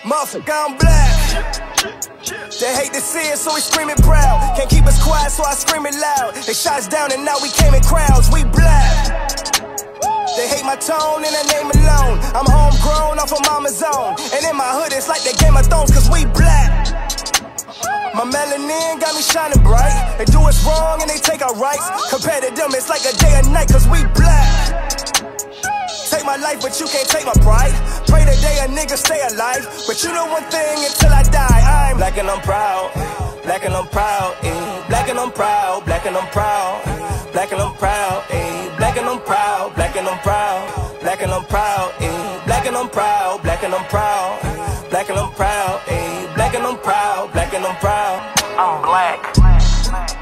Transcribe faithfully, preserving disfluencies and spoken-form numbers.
Motherfucker, I'm black. They hate to see it, so we screaming proud. Can't keep us quiet, so I scream it loud. They shot us down and now we came in crowds. We black. They hate my tone and their name alone. I'm homegrown off of mama's own. And in my hood it's like the Game of Thrones, cause we black. My melanin got me shining bright. They do us wrong and they take our rights. Compared to them it's like a day and night, cause we black. Take my life but you can't take my pride. Pray today a nigga stay alive. But you know one thing, until I die I'm black and I'm proud. Black and I'm proud, eh. Black and I'm proud, black and I'm proud. Black and I'm proud, eh. Black and I'm proud, black and I'm proud. Black and I'm proud, eh. Black and I'm proud, black and I'm proud. Black and I'm proud, eh. Black and I'm proud, black and I'm proud. I'm black.